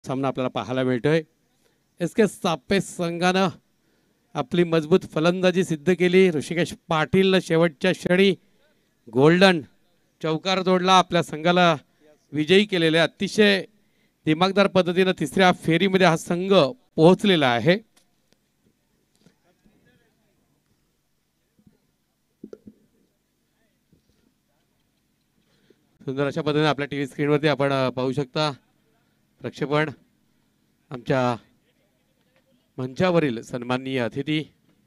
सामना आपल्याला पाहायला मिळतोय। एसके सापे संघानं आपली मजबूत फलंदाजी सिद्ध केली। ऋषिकेश पाटील शेवटच्या क्षणी गोल्डन चौकार जोडला, आपल्या संघाला विजयी केलेले। अतिशय दिमागदार पद्धतीने तिसऱ्या फेरीमध्ये हा संघ पोहोचलेला आहे। सुंदर अशा पद्धतीने आपल्या टीव्ही स्क्रीनवरती आपण पाहू शकता प्रक्षेपण। आमच्या मंचावरील सन्माननीय अतिथी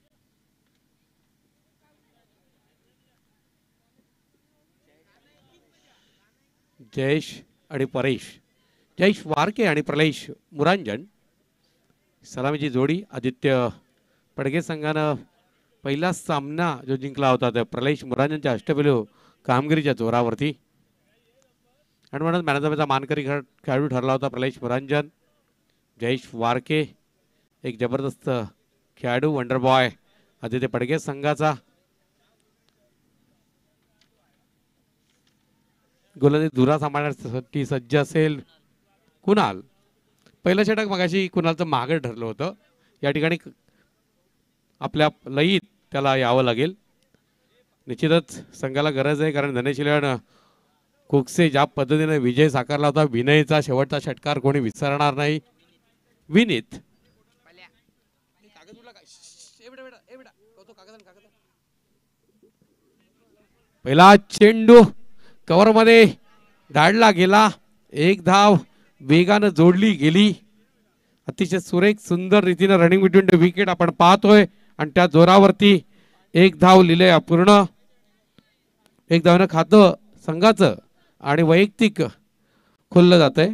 जयेश आणि परेश, जयेश वारके आणि प्रलेश मुरांजन सलामीची जोडी। आदित्य पडगे संघानं पहिला सामना जो जिंकला होता त्या प्रलेश मुरांजनच्या अष्टपैलू कामगिरीच्या जोरावरती आणि म्हणून मॅन ऑफ द मॅचचा मानकरी खेळाडू ठरला होता प्रलेश मुरांजन। जयेश वारके एक जबरदस्त खेळाडू वंडर बॉय आदित्य पडगे संघाचा। गोलंदाजी धुरा सांभाळण्यासाठी सज्ज असेल कुणाल। पहिलं षटक मगाशी कुणालचं मागे ठरलं होतं, या ठिकाणी आपल्या लयीत त्याला यावं लागेल। निश्चितच संघाला गरज आहे, कारण धनेशिल्यानं कोकसे ज्या पद्धतीने विजय साकारला होता, विनयचा शेवटचा षटकार कोणी विसरणार नाही। विनीत पहिला चेंडू कव्हर मध्ये धाडला गेला, एक धाव वेगानं जोडली गेली। अतिशय सुरेख सुंदर रीतीने रनिंग बिटवीन द विकेट आपण पाहतोय आणि त्या जोरावरती एक धाव लिहिले अपूर्ण। एक धावनं खातं संघाचं आणि वैयक्तिक खुललं जातंय।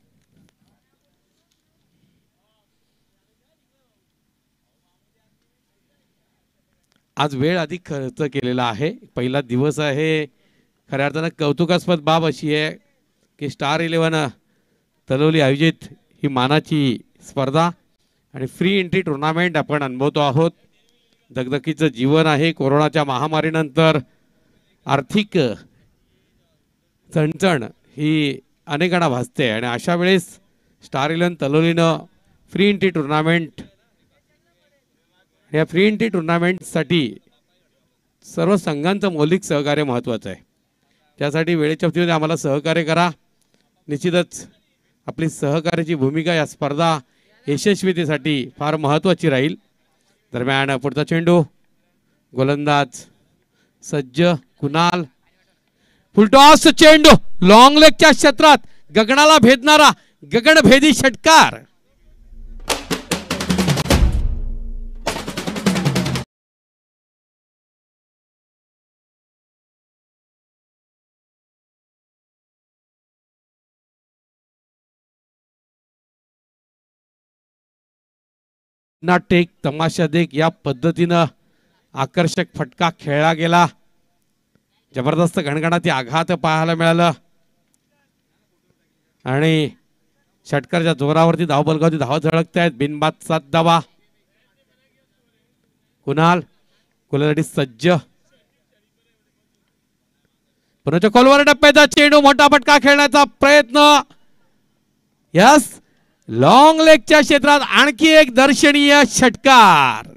आज वेळ अधिक खर्च केलेला आहे, पहिला दिवस आहे। खऱ्या अर्थानं कौतुकास्पद बाब अशी आहे की स्टार 11 तलोली आयोजित ही मानाची स्पर्धा आणि फ्री एंट्री टुर्नामेंट आपण अनुभवतो आहोत। दगदगीचं जीवन आहे, कोरोनाच्या महामारीनंतर आर्थिक चणचण ही अनेकांना भासते आणि अशा वेळेस स्टार 11 तलोलीनं फ्री एंट्री टुर्नामेंट, या फ्री एंट्री टुर्नामेंटसाठी सर्व संघांचं मौलिक सहकार्य महत्त्वाचं आहे। त्यासाठी वेळेच्या बाबतीमध्ये आम्हाला सहकार्य करा। निश्चितच आपली सहकार्याची भूमिका या स्पर्धा यशस्वीतेसाठी फार महत्त्वाची राहील। दरम्यान पुढचा चेंडू, गोलंदाज सज्ज कुणाल, फुलटॉस चेंडू लॉंग लेगच्या क्षेत्रात गगनाला भेदणारा गगनभेदी षटकार। नाटेक तमाशा देख या पद्धतीनं आकर्षक फटका खेळला गेला। जबरदस्त गणगणाती आघात पाहायला मिळालं आणि षटकारच्या जोरावरती धावबलगावती धावा झळकत आहेत। बिनबाद 7 धावा। कुणाल गोलंदाजी सज्ज, पुन्हा खोलवर टप्प्याचा चेंडू, मोठा फटका खेळण्याचा प्रयत्न। यस, लॉंग लेगच्या क्षेत्रात आणखी एक दर्शनीय षटकार।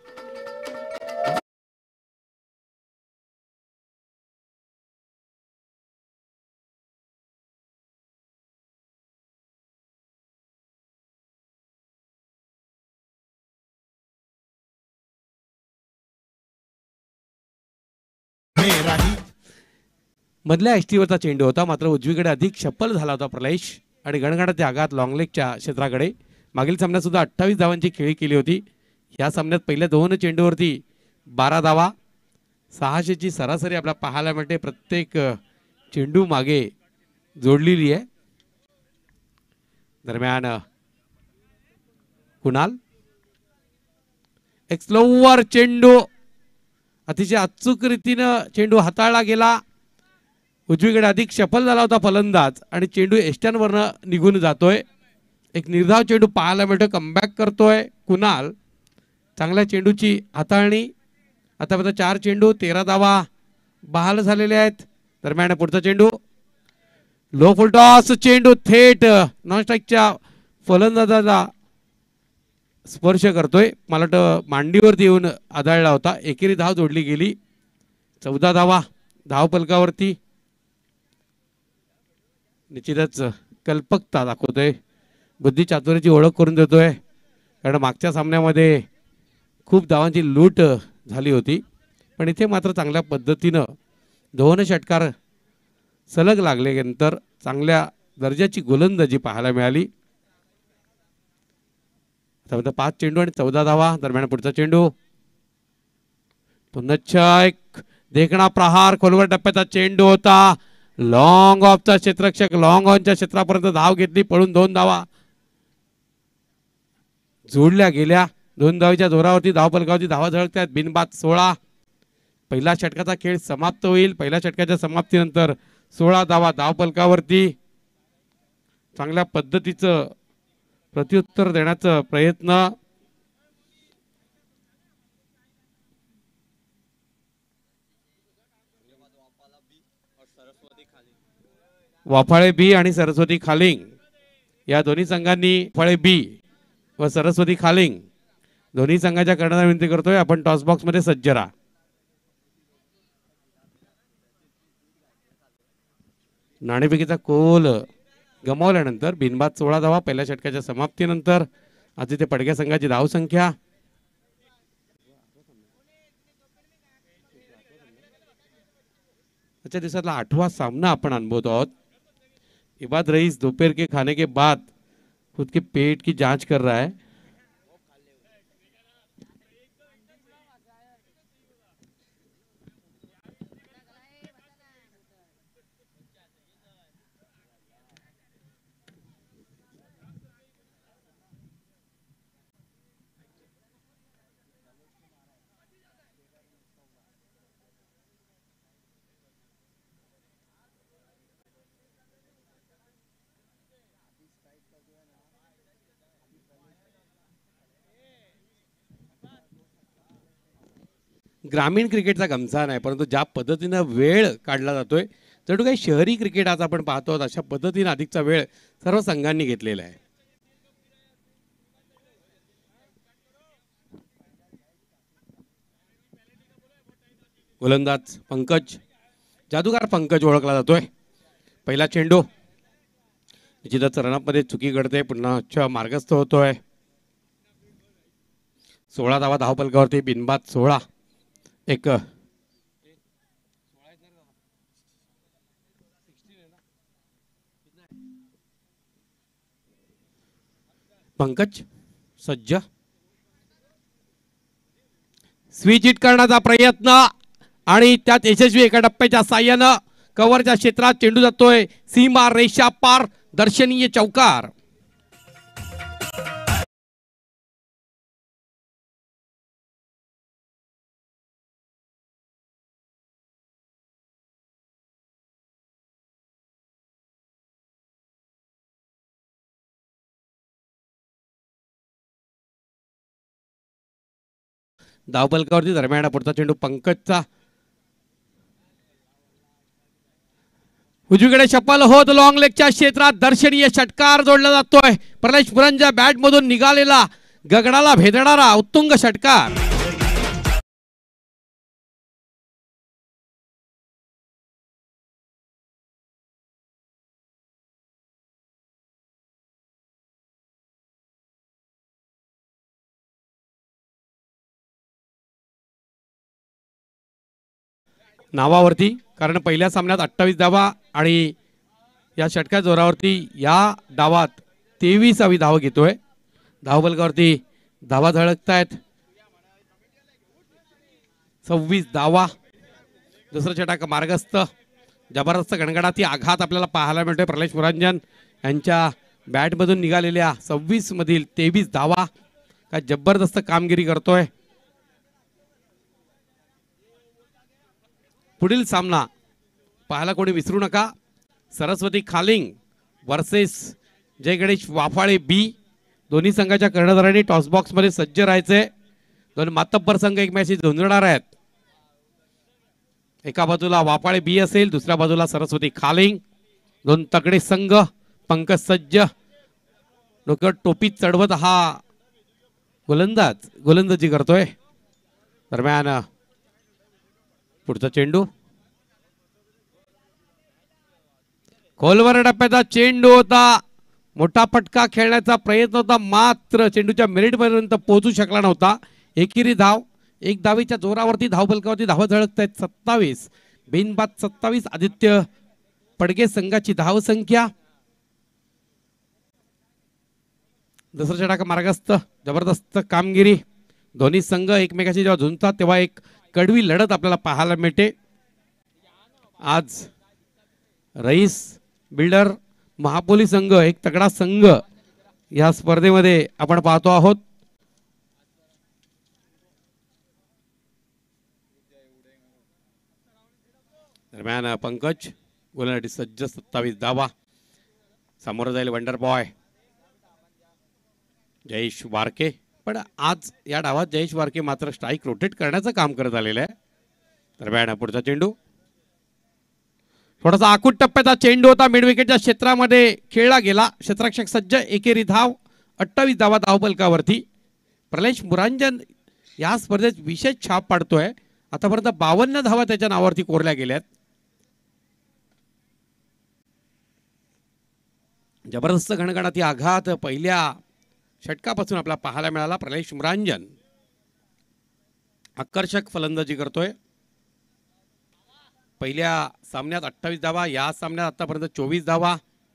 मधल्या एसटीवरचा चेंडू होता, मात्र उजवीकडे अधिक शप्पल झाला होता प्रलेश आणि गणगणाचे आघात लॉंग लेगच्या क्षेत्राकडे। मागील सामन्यात सुद्धा 28 धावांची खेळी केली होती। या सामन्यात पहिल्या 2 चेंडूवरती 12 धावा, 600ची सरासरी आपल्याला पाहायला मिळते। प्रत्येक चेंडू मागे जोडलेली आहे। दरम्यान कुणाल एक स्लोवर चेंडू, अतिशय अचूक रीतीनं चेंडू हाताळला गेला। उजवीकडे अधिक सफल झाला होता फलंदाज आणि चेंडू एष्ट्यांवरनं निघून जातोय। एक निर्धाव चेंडू पाहायला मिळतोय, कमबॅक करतोय कुणाल। चांगल्या चेंडूची हाताळणी। आतापर्यंत 4 चेंडू 13 धावा बहाल झालेले आहेत। दरम्यान पुढचा चेंडू लो फुल टॉस चेंडू थेट नॉन स्ट्राइकच्या फलंदाजाला स्पर्श करतोय, मला वाटतं मांडीवरती येऊन आदळला होता. एकेरी धाव जोडली गेली. 14 धावा धाव फलकावरती. निश्चितच कल्पकता दाखवतोय, बुद्धी चातुर्याची ओळख करून देतोय. कारण मागच्या सामन्यामध्ये खूप धावांची लूट झाली होती, पण इथे मात्र चांगल्या पद्धतीनं 2 षटकार सलग लागल्यानंतर चांगल्या दर्जाची गोलंदाजी पाहायला मिळाली. 5 चेंडू आणि 14 धावा दरम्यान पुढचा चेंडू. पुन्हा एक देखणा प्रहार, खोलवर टप्प्याचा चेंडू होता. लॉंग ऑफचा क्षेत्ररक्षक लॉंग ऑनच्या क्षेत्रापर्यंत धाव घेतली, पळून 2 धावा जोडल्या गेल्या. 2 धावीच्या जोरावरती धाव फलकावरती धावा झळकतात. बिनबाद 16. पहिला षटकाचा खेळ समाप्त होईल. पहिल्या षटकाच्या समाप्तीनंतर 16 धावा धाव फलकावरती. चांगल्या पद्धतीचं प्रत्युत्तर देण्याचा प्रयत्न. वाफाळे बी आणि सरस्वती खालिंग या दोन्ही संघांनी, वाफाळे बी व सरस्वती खालिंग दोन्ही संघाच्या कर्णधार विनंती करतोय, आपण टॉस बॉक्स मध्ये सज्ज राहा. नाणेफेकीचा कोल गमावल्यानंतर बिनबाद 16 धावा पहिल्या षटकाच्या समाप्तीनंतर. आज इथे पडक्या संघाची धाव संख्या आजच्या दिवसातला 8वां सामना आपण अनुभवतो आहोत. इबाद रईस दोपहर के खाने के बाद खुद के पेट की जांच कर रहा है. ग्रामीण क्रिकेटचा गमचा नाही, परंतु ज्या पद्धतीनं वेळ काढला जातोय जणू काही शहरी क्रिकेट आज आपण पाहतो आहोत. अशा पद्धतीने अधिकचा वेळ सर्व संघांनी घेतलेला आहे. गोलंदाज पंकज, जादूगार पंकज ओळखला जातोय. पहिला चेंडू निश्चितच रनअपमध्ये चुकी घडते, पुन्हा मार्गस्थ होतोय. 16 धावा धाव फलकावरती. बिनबाद 16. एक पंकज सज्ज, स्विच हिट करण्याचा प्रयत्न आणि त्यात यशस्वी. एका टप्प्याच्या साह्यानं कव्हरच्या क्षेत्रात चेंडू जातोय सीमा रेषा पार. दर्शनीय चौकार. धावफलकावरती दरम्यान पुढचा चेंडू पंकजचा. उजवीकडे शपल होत लॉंग लेगच्या क्षेत्रात दर्शनीय षटकार जोडला जातोय. प्रलेश पुरंजा बॅट मधून निघालेला गगनाला भेदणारा उत्तुंग षटकार. नावावरती, कारण पहिल्या सामन्यात 28 धावा आणि या षटका जोरावरती या डावात 23वी धाव घेतोय. धावफलकावरती धावा झळकतायत. 26 धावा. दुसरा षटक मार्गस्थ. जबरदस्त गणगणाती आघात आपल्याला पाहायला मिळतोय. प्रलेश पुरंजन यांच्या बॅटमधून निघालेल्या 26 मधील 23 धावा. काय जबरदस्त कामगिरी करतोय. पुढील सामना पाहायला कोणी विसरू नका. Saraswati Khaling versus Jai Ganesh Waphale B. दोन्ही संघाच्या कर्णधारांनी टॉस बॉक्स मध्ये सज्ज राहायचे. दोन मातब्बर संघ एकमेकांशी झुंजणार आहेत. एका बाजूला वाफाळे बी असेल, दुसऱ्या बाजूला सरस्वती खालिंग. दोन तगडे संघ. पंकज सज्ज डोक्यावर टोपी चढवत हा गोलंदाजी करतोय. दरम्यान पुढचा चेंडू खोलवर टप्प्याचा चेंडू होता. मोठा फटका खेळण्याचा प्रयत्न होता, मात्र चेंडूच्या मेरिट पर्यंत पोहोचू शकला नव्हता. एकेरी धाव, एक धावीच्या जोरावरती धावफलकावरती धावा झळकत आहेत 27. बिनबाद 27. आदित्य पडगे संघाची धावसंख्या. दुसरा षटक मार्गस्थ. जबरदस्त कामगिरी. दोन्ही संघ एकमेकाशी जेव्हा झुंजतात तेव्हा एक कडवी लढत आपल्याला पाहायला मिळते. आज रईस बिल्डर महापोली संघ एक तगडा संघ या स्पर्धेमध्ये आपण पाहतो आहोत. दरम्यान पंकज गोलंदाजी सज्ज. 27 धावा. समोर जाईल वंडर बॉय जयेश वारके. पण आज या डावात जयेश वारके मात्र स्ट्राईक रोटेट करण्याचं काम करत आलेलं आहे. दरम्यान पुढचा चेंडू थोडासा आखूट टप्प्याचा चेंडू होता. मिड विकेटच्या क्षेत्रामध्ये खेळला गेला. क्षेत्ररक्षक सज्ज. एकेरी धाव 28 धावा धावफलकावरती. प्रलेश मुरांजन या स्पर्धेत विशेष छाप पाडतोय. आतापर्यंत 52 धावा त्याच्या नावावरती कोरल्या गेल्यात. जबरदस्त घणघणाती आघात पहिल्या षटकापासून आपल्याला पाहायला मिळाला. प्रलेश मुरांजन आकर्षक फलंदाजी करतोय. पहिल्या सामन्यात 28 धावा, या सामन्यात आतापर्यंत 24 धावा.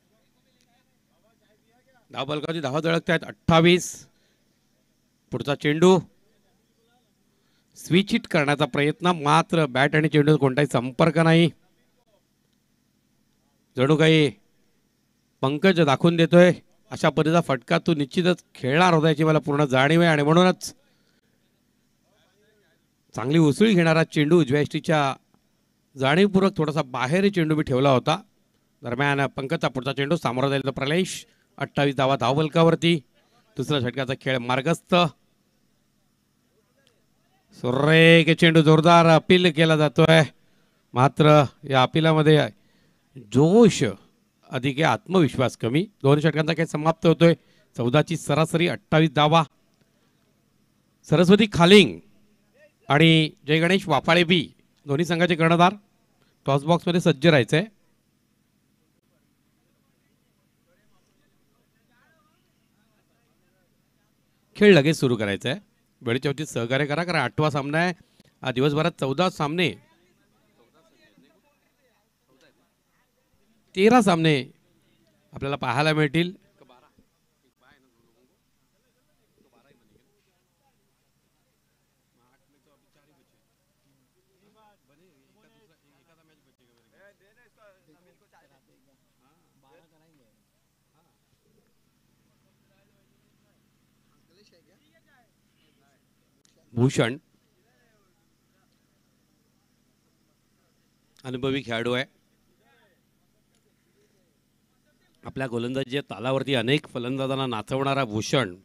धावफलकावरती धावा झळकत आहेत 28. पुढचा चेंडू स्विच हिट करण्याचा प्रयत्न, मात्र बॅट आणि चेंडू कोणताही संपर्क नाही. जणू काही पंकज दाखवून देतोय अशा पद्धतीचा फटका तू निश्चितच खेळणार होता याची मला पूर्ण जाणीव आहे. आणि म्हणूनच चांगली उसळी घेणारा चेंडू उजव्या यष्टीच्या जाणीवपूर्वक थोडासा बाहेर चेंडू मी ठेवला होता. दरम्यान पंकजचा पुढचा चेंडू सामोरा जाईल तर प्रलेश. 28 धावा धावफलकावरती. दुसरा षटकाचा खेळ मार्गस्थ. सुरेख चेंडू जोरदार अपील केला जातोय, मात्र या अपिलामध्ये जोश अधिक आहे, आत्मविश्वास कमी. दोन षटकांचा खेळ समाप्त होतोय. 14ची सरासरी. 28 धावा. सरस्वती खालिंग आणि जय गणेश वाफाळे बी दोन्ही संघाचे कर्णधार टॉस बॉक्स मध्ये सज्ज राहायचंय. खेळ लगेच सुरू करायचा आहे. वेळेच्या वरती सहकार्य करा, कारण 8वा सामना आहे. दिवसभरात 14 सामने, 13 सामने आपल्याला पाहायला मिळतील. भूषण अनुभवी खेळाडू आहे. आपल्या गोलंदाजी तालावरती अनेक फलंदाजांना नाचवणारा भूषण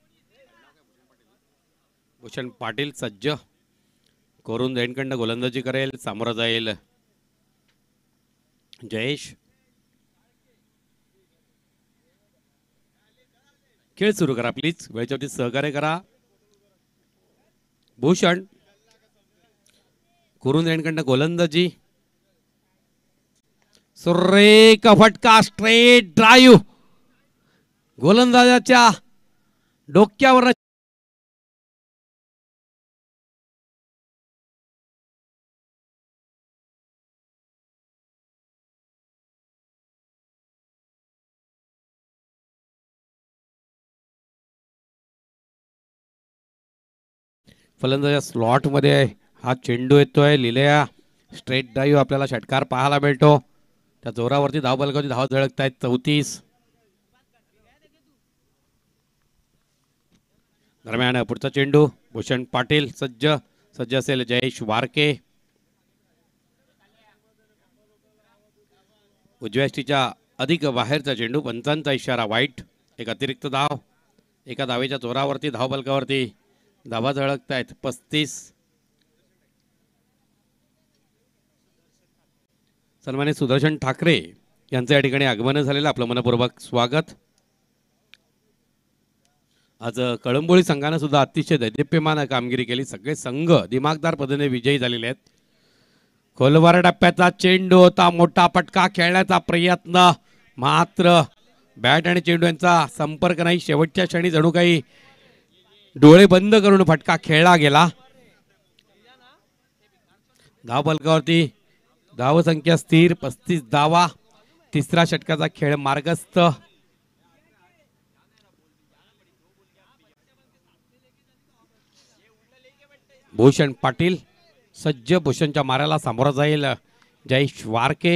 पाटील सज्ज. कोरून दैनखंड गोलंदाजी करेल. सामोरा जाईल जयेश. खेळ सुरू करा प्लीज. वेळेच्या वरती सहकार्य करा. भूषण कोरून दैनखंड गोलंदाजी. सुरेख फटका. स्ट्रेट ड्राईव्ह गोलंदाजाच्या डोक्यावर. फलंदाजा स्लॉट मध्ये हा चेंडू येतोय. लिहिल्या स्ट्रेट ड्राईव्ह आपल्याला षटकार पाहायला मिळतो. त्या जोरावरती धावफलकावरती धावा झळकत आहेत 34. दरम्यान पुढचा चेंडू भूषण पाटील सज्ज. सज्ज असेल जयेश वारके. उजव्या यष्टीच्या अधिक बाहेरचा चेंडू. पंचांचा इशारा वाईट. एक अतिरिक्त धाव. एका धावेच्या जोरावरती धावफलकावरती धावा झळकत आहेत 35. सन्मानित सुदर्शन ठाकरे यांचं या ठिकाणी आगमन झालेलं. आपलं मनपूर्वक स्वागत. आज कळंबोळी संघानं सुद्धा अतिशय दैदिप्यमान कामगिरी केली. सगळे संघ दिमागदार पद्धतीने विजयी झालेले आहेत. खोलवर टप्प्याचा चेंडू होता, मोठा फटका खेळण्याचा प्रयत्न, मात्र बॅट आणि चेंडू यांचा संपर्क नाही. शेवटच्या क्षणी जणू काही डोळे बंद करून फटका खेळला गेला. धाव फलकावरती धावसंख्या स्थिर 35 धावा. तिसरा षटकाचा खेळ मार्गस्थ. भूषण पाटील सज्ज. भूषणच्या माऱ्याला सामोरा जाईल जयेश वारके.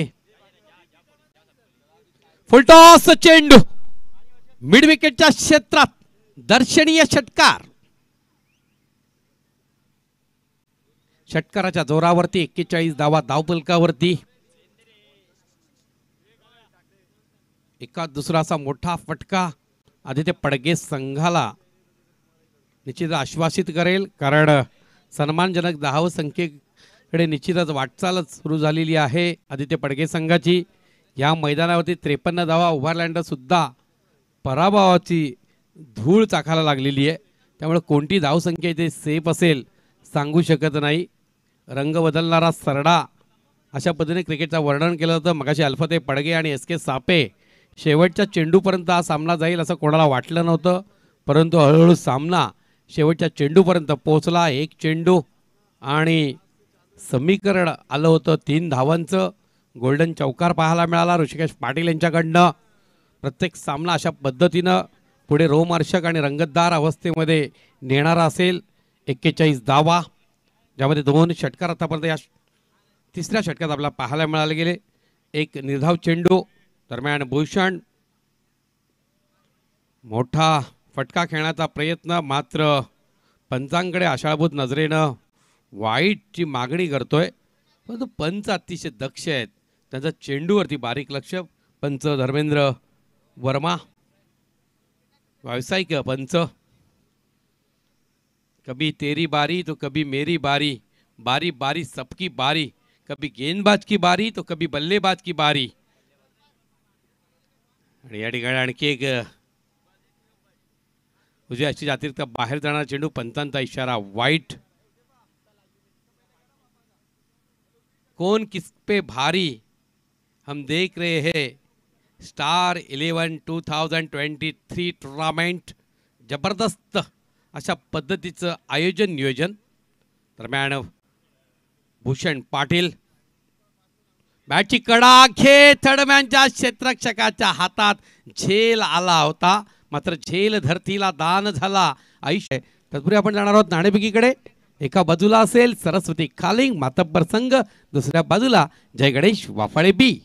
फुलटॉस चेंडू मिड विकेटच्या क्षेत्रात दर्शनीय षटकार. षटकाराच्या जोरावरती 41 धावा धावफलकावरती. एका दुसरा असा मोठा फटका आदित्य पडगे संघाला निश्चित आश्वासित करेल, कारण सन्मानजनक धावसंख्येकडे निश्चितच वाटचालच सुरू झालेली आहे आदित्य पडगे संघाची. या मैदानावरती 53 धावा उभारल्यानंतर सुद्धा पराभवाची धूळ चाखायला लागलेली आहे. त्यामुळे कोणती धावसंख्या इथे सेफ असेल सांगू शकत नाही. रंग बदलणारा सरडा अशा पद्धतीने क्रिकेटचं वर्णन केलं होतं मगाशी. अल्फते पडगे आणि एस के सापे शेवटच्या चेंडूपर्यंत हा सामना जाईल असं कोणाला वाटलं नव्हतं, परंतु हळूहळू सामना शेवटच्या चेंडूपर्यंत पोहोचला. एक चेंडू आणि समीकरण आलं होतं 3 धावांचं. गोल्डन चौकार पाहायला मिळाला ऋषिकेश पाटील यांच्याकडनं. प्रत्येक सामना अशा पद्धतीनं पुढे रोमहर्षक आणि रंगतदार अवस्थेमध्ये नेणारा असेल. 41 धावा, ज्यामध्ये 2 षटकार आतापर्यंत या तिसऱ्या षटकात आपल्याला पाहायला मिळाले गेले. एक निर्धाव चेंडू दरम्यान भूषण मोठा फटका खेळण्याचा प्रयत्न, मात्र पंचांकडे आशाळभूत नजरेनं वाईटची मागणी करतोय, परंतु पंच अतिशय दक्ष आहेत. त्यांचा चेंडूवरती बारीक लक्ष. पंच धर्मेंद्र वर्मा व्यावसायिक पंच. कभी तेरी बारी तो कभी मेरी बारी, बारी बारी सबकी बारी, कभी गेंदबाज की बारी तो कभी बल्लेबाज की बारी. आणि या ठिकाणी आणखी एक उजव्या अशी अतिरिक्त बाहेर जाणारा चेंडू. पंचांचा इशारा वाईट. कौन किस पे भारी हम देख रहे हैं. स्टार 11 2023 टूर्नामेंट जबरदस्त अशा पद्धतीचं आयोजन नियोजन. दरम्यान भूषण पाटील बॅटची कडा घेत थर्डमॅनच्या क्षेत्ररक्षकाच्या हातात झेल आला होता, मात्र झेल धरतीला दान झाला. आयुष्य तत्पूर्वी आपण जाणार आहोत नाणेफेकीकडे. एका बाजूला असेल सरस्वती खालिंग मातब्बर संघ, दुसऱ्या बाजूला जय गणेश वाफाळे बी.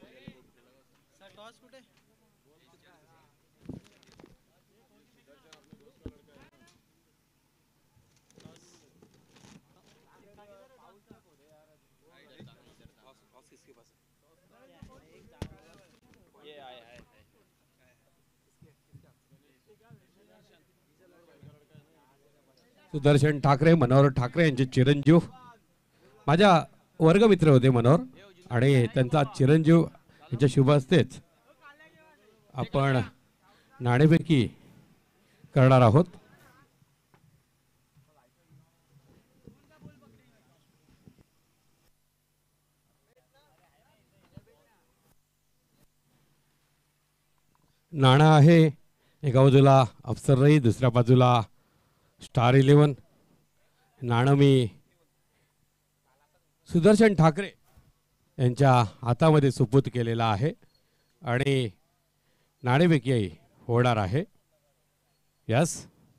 सुदर्शन ठाकरे, मनोहर ठाकरे यांचे चिरंजीव. माझ्या वर्गमित्र होते मनोहर, आणि त्यांचा चिरंजीव यांच्या शुभ हस्तेच आपण नाणेफेकी करणार आहोत. नाणं आहे एका बाजूला अफसर रई, दुसऱ्या बाजूला स्टार 11. नाणं मी सुदर्शन ठाकरे यांच्या हातामध्ये सुपूत केलेला आहे आणि नाणेफेकी होणार आहे. यस,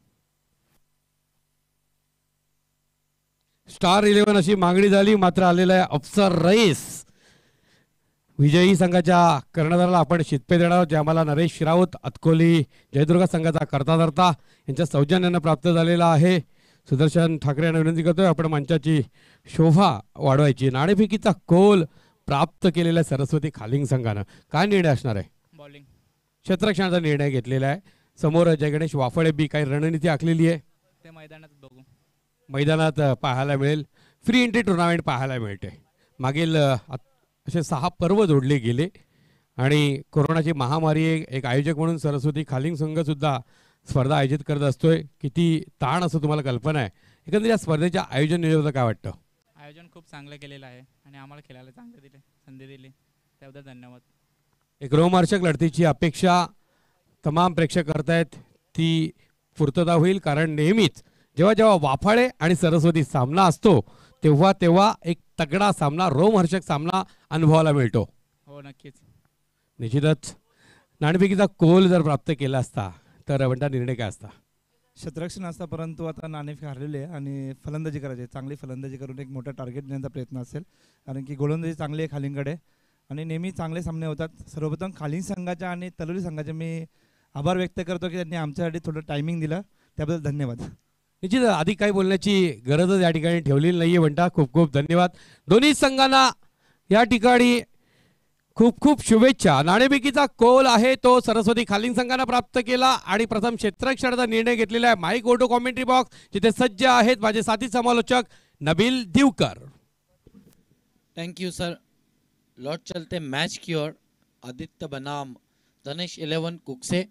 स्टार 11 अशी मागणी झाली, मात्र आलेला आहे अफसर रईस. विजयी संघाच्या कर्णधाराला आपण शितपे देणार आहोत, जे आम्हाला नरेश राऊत अतकोली जयदुर्गा संघाचा करता यांच्या सौजन्यानं प्राप्त झालेला आहे. सुदर्शन ठाकरे यांना विनंती करतोय आपण मंचाची शोभा वाढवायची. नाणेफेकीचा कोल प्राप्त केलेल्या सरस्वती खालिंग संघानं काय निर्णय असणार आहे? बॉलिंग क्षेत्ररक्षणाचा निर्णय घेतलेला आहे. समोर जय गणेश वाफळे बी काही रणनीती आखलेली आहे, ते मैदानात बघू. मैदानात पाहायला मिळेल. फ्री एंट्री टुर्नामेंट पाहायला मिळते. मागील असे 6 पर्व जोडले गेले आणि कोरोनाची महामारी एक आयोजक म्हणून सरस्वती खालिंग संघ सुद्धा स्पर्धा आयोजित करत असतोय. किती ताण असतो तुम्हाला कल्पना आहे. एकंदरीत या स्पर्धेच्या आयोजन नियोजनाबद्दल काय वाटतं? आयोजन खूप चांगलं केलेलं आहे आणि आम्हाला खेळायला चांगलं संधी दिली त्याबद्दल धन्यवाद. एक रोमहर्षक लढतीची अपेक्षा तमाम प्रेक्षक करतायत, ती पूर्तता होईल. कारण नेहमीच जेव्हा जेव्हा वाफाळे आणि सरस्वती सामना असतो तेव्हा तेव्हा एक तगडा सामना, रोमहर्षक सामना अनुभवायला मिळतो. हो नक्कीच. निश्चितच नाणेफेकीचा कोल जर प्राप्त केला असता तर म्हणता निर्णय काय असता? क्षेत्ररक्षण असता, परंतु आता नाणेफेक हारलेली आहे आणि फलंदाजी करायची आहे. चांगली फलंदाजी करून एक मोठा टार्गेट देण्याचा प्रयत्न असेल, कारण की गोलंदाजी चांगली आहे खालींकडे आणि नेहमी चांगले सामने होतात. सर्वप्रथम खालीन संघाच्या आणि तलोली संघाचे मी आभार व्यक्त करतो की त्यांनी आमच्यासाठी थोडं टायमिंग दिलं, त्याबद्दल धन्यवाद. निश्चित अधिक काही बोलण्याची गरजच या ठिकाणी ठेवलेली नाहीये. म्हणता खूप खूप धन्यवाद. दोन्ही संघांना या ठिकाणी खूप खूप शुभेच्छा. नाणेफेकीचा कोल आहे तो सरस्वती खालीन संघानं प्राप्त केला आणि प्रथम क्षेत्ररक्षणाचा निर्णय घेतलेला आहे. माईक ओटो कॉमेंट्री बॉक्स जिथे सज्ज आहेत माझे साथी समालोचक Nabil Divkar. Thank you sir. लौट चलते मैच की ओर. आदित्य बनाम धनेश 11 कुकसे.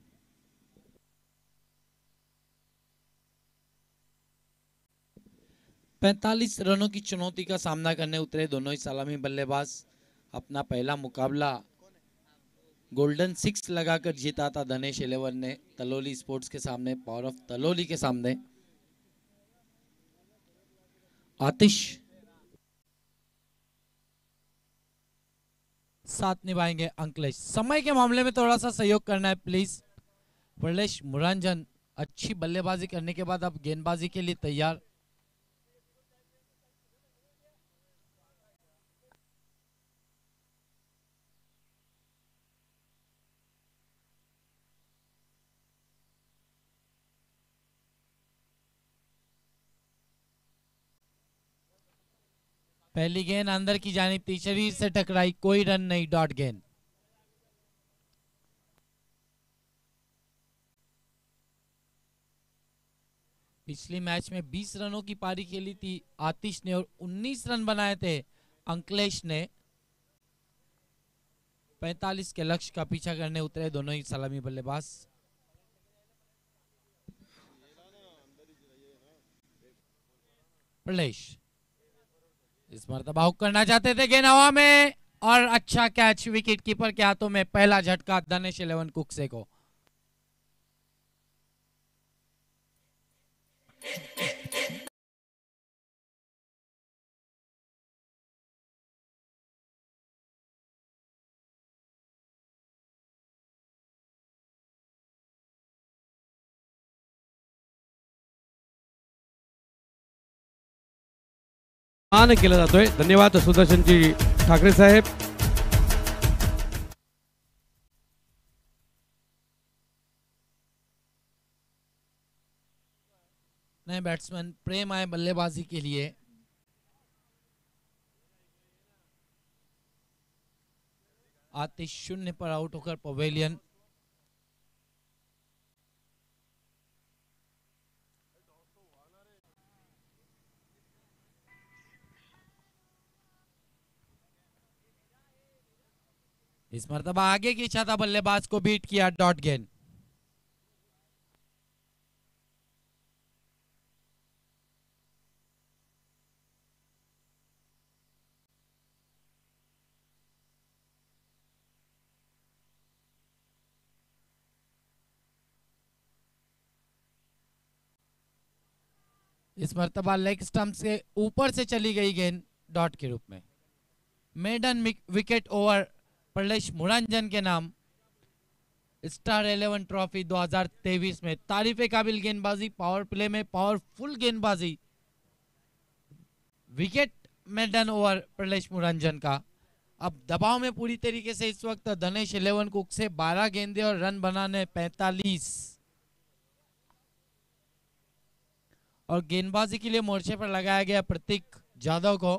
पैंतालीस रनों की चुनौती का सामना करने उतरे दोनों ही सलामी बल्लेबाज. अपना पहला मुकाबला गोल्डन 6 लगाकर जीता था धनेश 11 ने तलोली स्पोर्ट्स के सामने, पावर ऑफ तलोली के सामने. आतिश साथ निभाएंगे अंकलेश. समय के मामले में थोड़ा सा सहयोग करना है प्लीज. प्रलेश मुरंजन अच्छी बल्लेबाजी करने के बाद अब गेंदबाजी के लिए तैयार. पहली गेंद अंदर की जानिब थी, शरीर से टकराई, कोई रन नहीं, डॉट गेंद. पिछली मैच में 20 रनों की पारी खेली थी आतिश ने और 19 रन बनाए थे अंकलेश ने. 45 के लक्ष्य का पीछा करने उतरे दोनों ही सलामी बल्लेबाज. प्रलेश इस मरतबा हुक करना चाहते थे, गेंद हवा में और अच्छा कैच विकेट कीपर के हाथों में. पहला झटका धनेश 11 कुकसे को. मान केला जातोय. धन्यवाद सुदर्शनजी ठाकरे साहेब. नए बैट्समैन प्रेम आए बल्लेबाजी के लिए. आतिश 0 पर आउट होकर पवेलियन. इस मरतबा आगे की इच्छा था बल्लेबाज को बीट किया, डॉट गेंद. इस मरतबा लेग स्टंप से ऊपर से चली गई गेंद, डॉट के रूप में. Maiden wicket over Pralesh Muranjan के नाम. स्टार 11 ट्रॉफी 2023 में तारीफे काबिल गेंदबाजी, पावर प्ले में पावरफुल गेंदबाजी. Wicket maiden over Pralesh Muranjan का. अब दबाव में पूरी तरीके से इस वक्त धनेश 11 कुक से 12 गेंदे और रन बनाने 45. और गेंदबाजी के लिए मोर्चे पर लगाया गया प्रतीक जाधव को.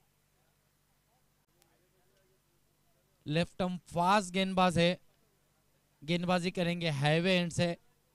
लेफ्ट आर्म फास्ट गेंदबाज है, गेंदबाजी करेंगे हाईवे एंड से.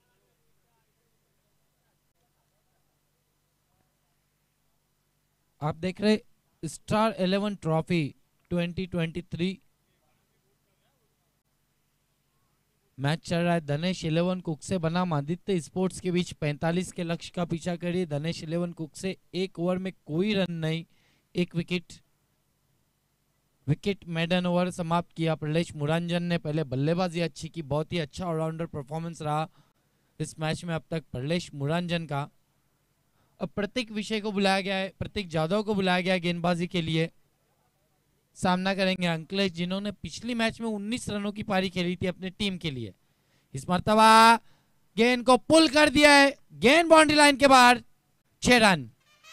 आप देख रहे स्टार 11 ट्रॉफी 2023. मैच चल रहा है धनेश 11 कुक से बनाम आदित्य स्पोर्ट्स के बीच। 45 के लक्ष्य का पीछा करिए धनेश 11 कुक से। एक ओवर में कोई रन नहीं, एक विकेट। विकेट मेडन ओवर समाप्त किया प्रलेश मुरंजन ने। पहले बल्लेबाजी अच्छी की, बहुत ही अच्छा ऑलराउंडर परफॉर्मेंस रहा इस मैच में अब तक प्रलेश मुरंजन का। अब प्रतीक विषय को बुलाया गया है, प्रतीक जाधव को बुलाया गया है गेंदबाजी के लिए। सामना करेंगे अंकलेश, जिन्होंने पिछली मैच में 19 रनों की पारी खेली थी अपनी टीम के लिए। इस मर्तबा गेंद को पुल कर दिया है, गेंद बाउंड्री लाइन के बाहर, 6 रन।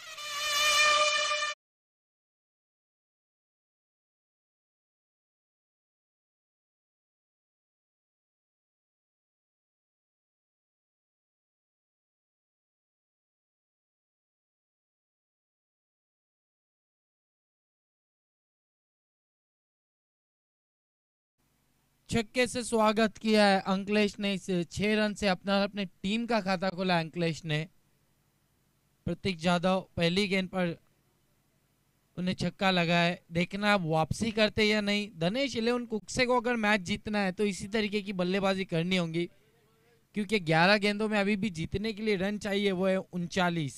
छक्के से स्वागत किया है अंकलेश ने। इस 6 रन से अपने टीम का खाता खोला अंकलेश ने। प्रतीक जाधव पहली गेंद पर उन्हें छक्का लगा है, देखना अब वापसी करते या नहीं। धनेश 11 कुक्से को अगर मैच जीतना है तो इसी तरीके की बल्लेबाजी करनी होगी, क्योंकि 11 गेंदों में अभी भी जीतने के लिए रन चाहिए, वो है 39।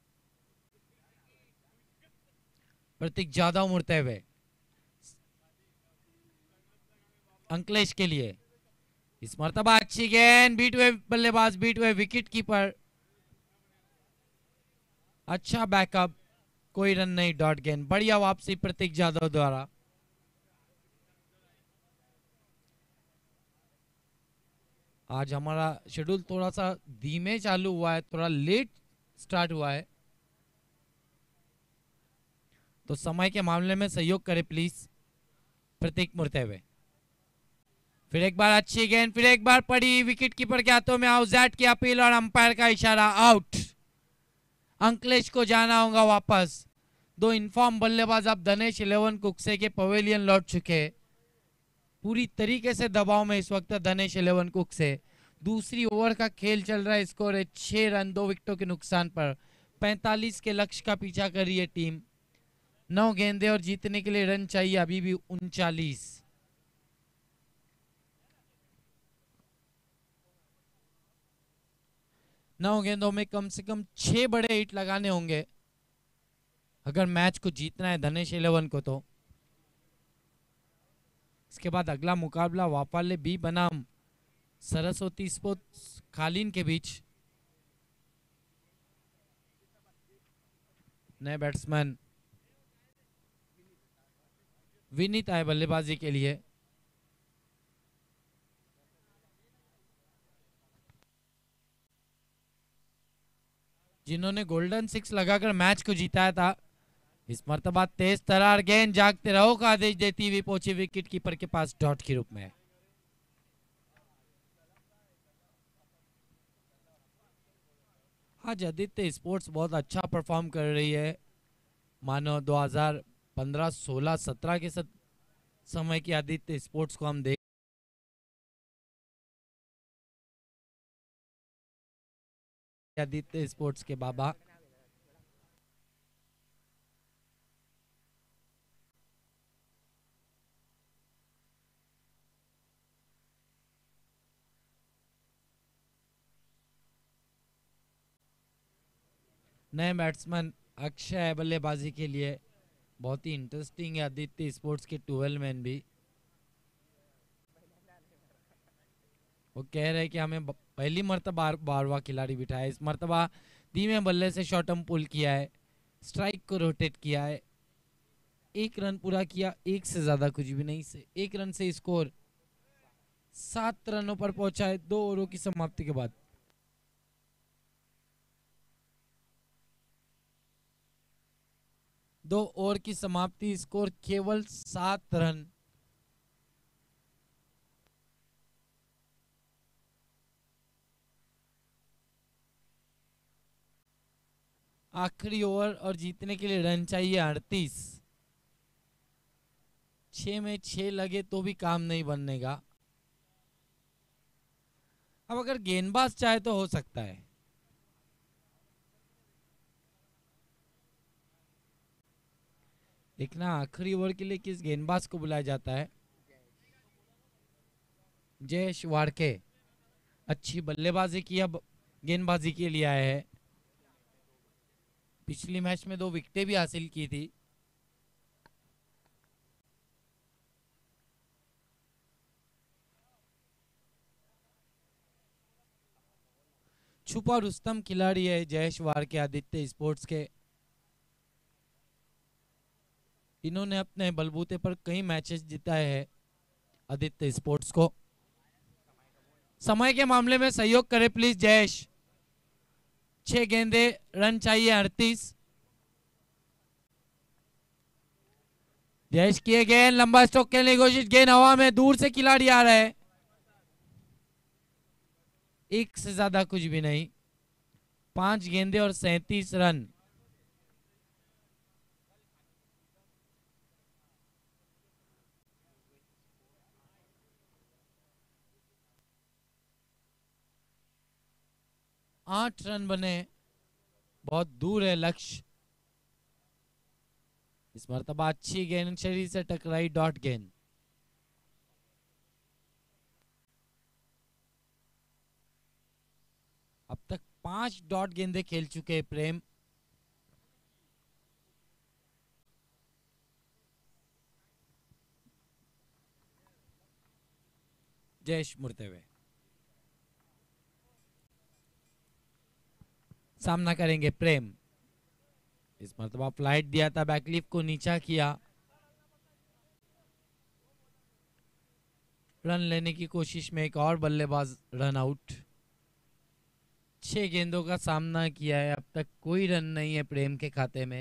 प्रतीक जाधव मुड़ते हुए अंकलेश के लिए। इस मर्तबा अच्छी गेंद, बीट हुए बल्लेबाज, बीट हुए विकेट कीपर। अच्छा बैकअप, कोई रन नहीं, डॉट गेंद। बढ़िया वापसी प्रतीक जाधव द्वारा। आज हमारा शेड्यूल थोड़ा सा धीमे चालू हुआ है, थोड़ा लेट स्टार्ट हुआ है, तो समय के मामले में सहयोग करें प्लीज। प्रतीक मुड़ते हुए फिर एक बार अच्छी गेंद, फिर एक बार पड़ी, विकेट कीपर के हाथों में। आउट की अपील और अंपायर का इशारा, आउट। अंकलेश को जाना होगा वापस। 2 इनफॉर्म बल्लेबाज अब धनेश 11 कुक्से के पवेलियन लौट चुके। पूरी तरीके से दबाव में इस वक्त धनेश 11 कुक्से। दूसरी ओवर का खेल चल रहा है, स्कोर है 6 रन 2 विकेटों के नुकसान पर। 45 के लक्ष्य का पीछा कर रही है टीम। 9 गेंदे और जीतने के लिए रन चाहिए अभी भी 39। नौ गेंदों में कम से कम 6 बड़े हिट लगाने होंगे अगर मैच को जीतना है धनेश 11 को। तो इसके बाद अगला मुकाबला वापाले बी बनाम सरस्वती स्पोर्ट्स खालीन के बीच। नए बैट्समैन विनीत आए बल्लेबाजी के लिए। जिन्होंने गोल्डन 6 लगाकर मैच को जिताया था। इस मर्तबा तेज तरार गेंद, जागते रहो का आदेश देती हुई पहुंची विकेट कीपर के पास डॉट के रूप में। आज आदित्य स्पोर्ट्स बहुत अच्छा परफॉर्म कर रही है, मानो 2015, 16, 17 के समय की आदित्य स्पोर्ट्स को हम देख। आदित्य स्पोर्ट्स के बाबा नए बैट्समैन अक्षय है बल्लेबाजी के लिए। बहुत ही इंटरेस्टिंग है आदित्य स्पोर्ट्स के 12 मैन भी। वो कह रहे हैं कि हमें पहली मर्तबा 12वां खिलाड़ी बिठाया। इस मर्तबा धीमे बल्ले से शॉर्टम पुल किया है, स्ट्राइक को रोटेट किया है। 1 रन पूरा किया, 1 से ज्यादा कुछ भी नहीं। से 1 रन से स्कोर 7 रनों पर पहुंचा है 2 ओवरों की समाप्ति के बाद। दो ओवर की समाप्ति, स्कोर केवल 7 रन। आखिरी ओवर और जीतने के लिए रन चाहिए 38। 6 में 6 लगे तो भी काम नहीं बनने का। अब अगर गेंदबाज चाहे तो हो सकता है। देखना आखिरी ओवर के लिए किस गेंदबाज को बुलाया जाता है। जयेश वाड़के अच्छी बल्लेबाजी की, अब गेंदबाजी के लिए आए हैं। पिछली मैच में 2 विकेटें भी हासिल की थी। छुपा रुस्तम खिलाड़ी है जयेश वाड़के आदित्य स्पोर्ट्स के। इन्होंने अपने बलबूते पर कई मैचेस जिताए हैं आदित्य स्पोर्ट्स को। समय के मामले में सहयोग करे प्लीज जयेश। 6 गेंदे, रन चाहिए 38। जयेश किए गेंद, लंबा स्ट्रोक खेलने की कोशिश, गेंद हवा में, दूर से खिलाड़ी आ रहा है। एक से ज्यादा कुछ भी नहीं। 5 गेंदे और 37 रन। आठ रन बने, बहुत दूर है लक्ष्य। इस मरतबा अच्छी गेंद शरीर से टकराई, डॉट गेंद। अब तक 5 डॉट गेंदे खेल चुके हैं प्रेम। जयेश मुड़ते हुए सामना करेंगे प्रेम। इस मरतबा फ्लाइट दिया था, बैकलिफ को नीचा किया। रन लेने की कोशिश में एक और बल्लेबाज रन आउट। 6 गेंदों का सामना किया है, अब तक कोई रन नहीं है प्रेम के खाते में।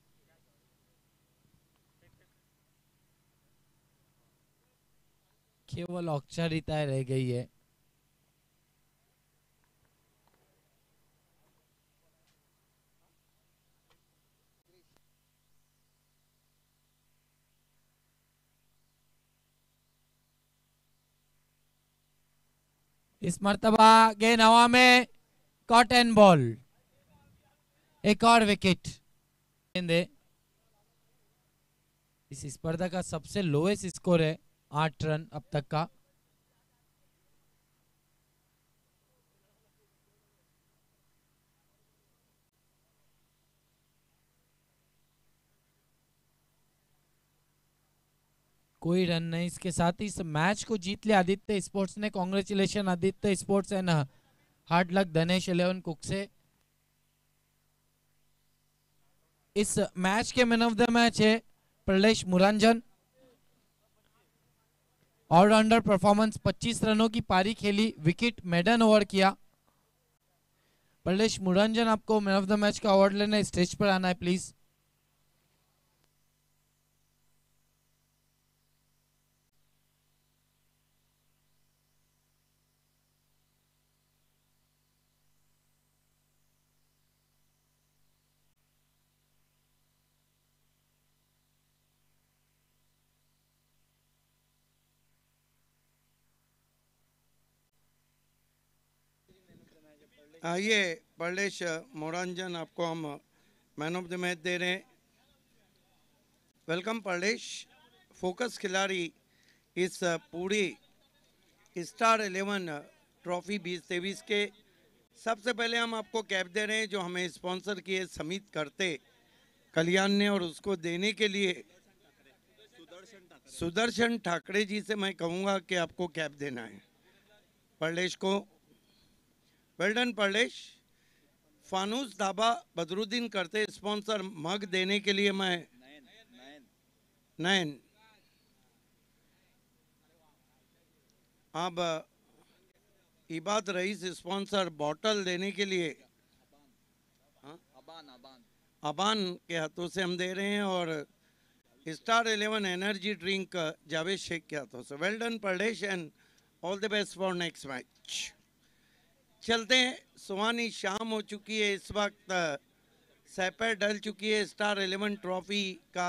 केवल औपचारिकताएं रह गई है। इस मर्तबा गेंद हवा में, कॉट एंड बॉल। एक और विकेट। गेंदे। इस स्पर्धा का सबसे लोएस्ट स्कोर है 8 रन अब तक का। कोई रन नहीं। इसके साथ ही इस मैच को जीत लिया आदित्य स्पोर्ट्स ने। Congratulation Aditya sports and hard luck Dhanesh 11 Kukse. इस मैच के मैन ऑफ द मैच है प्रलेश मुरंजन। ऑलराउंडर परफॉर्मेंस, 25 रनों की पारी खेली, विकेट मेडन ओवर किया। प्रलेश मुरंजन, आपको मैन ऑफ द मैच का अवार्ड लेना है, स्टेज पर आना है प्लीज। आइए परलेश मोरांजन, आपको हम मैन ऑफ द मैच दे रहे हैं। वेलकम परलेश। फोकस खिलाड़ी इस पूरी स्टार 11 ट्रॉफी 2023 के। सबसे पहले हम आपको कैप दे रहे हैं जो हमें स्पॉन्सर किए समित करते कल्याण ने, और उसको देने के लिए सुदर्शन ठाकरे जी से मैं कहूँगा कि आपको कैप देना है परलेश को। वेल डन परलेश। फानूस धाबा बदरुद्दीन करते स्पॉन्सर मग देने के लिए मैं नयन। अब इबाद रईस स्पॉन्सर बॉटल देने के लिए अबान के हाथों से हम दे रहे हैं, और star 11 energy drink Javed Shaikh के हाथों से। Well done Pralesh and all the best for next match. चलते हैं, सुहानी शाम हो चुकी है, इस वक्त सैपर डल चुकी है। स्टार 11 ट्रॉफी का